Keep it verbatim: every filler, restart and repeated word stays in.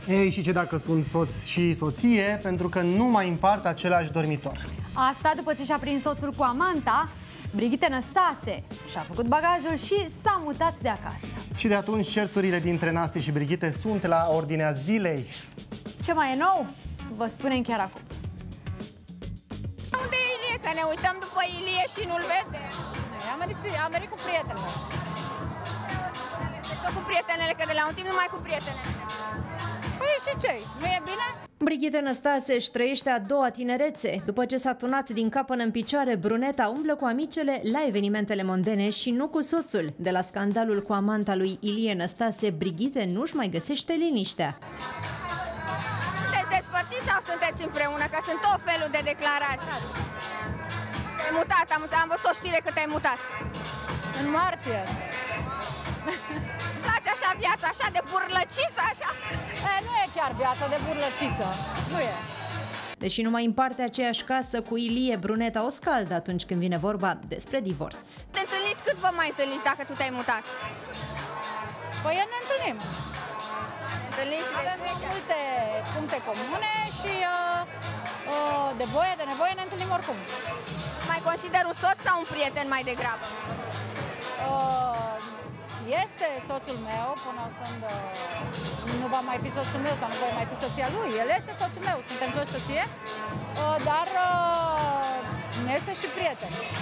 Ei, și ce dacă sunt soț și soție, pentru că nu mai împart același dormitor? Asta după ce și-a prins soțul cu amanta, Brigitte Năstase și-a făcut bagajul și s-a mutat de acasă. Și de atunci certurile dintre Nasti și Brigitte sunt la ordinea zilei. Ce mai e nou? Vă spunem chiar acum. Unde e Ilie? Că ne uităm după Ilie și nu-l vedem. Am mers, am mers cu prietenele. Tot cu prietenele, că de la un timp numai cu prietenele. Păi și ce? Nu e bine? Brigitte Năstase își trăiește a doua tinerețe. După ce s-a tunat din cap până în picioare, bruneta umblă cu amicele la evenimentele mondene și nu cu soțul. De la scandalul cu amanta lui Ilie Năstase, Brigitte nu-și mai găsește liniștea. Sunteți despărțiți sau sunteți împreună? Că sunt tot felul de declarații. Te-ai mutat, am, am văzut o știre că te-ai mutat. În martie. Îmi place așa viața, așa de burlăciță, așa? E, nu e chiar viața de burlăciță. Nu e. Deși nu mai împarte aceeași casă cu Ilie, bruneta o scaldă atunci când vine vorba despre divorț. Te întâlniți cât vă mai întâlniți dacă tu te-ai mutat? Păi ne întâlnim. Întâlniți Avem multe puncte comune și uh, uh, de voie, de nevoie ne întâlnim oricum. Mai consider un soț sau un prieten mai degrabă? Uh, este soțul meu până când uh, nu va mai fi soțul meu sau nu va mai fi soția lui. El este soțul meu, suntem toți soție, uh, dar uh, este și prieten.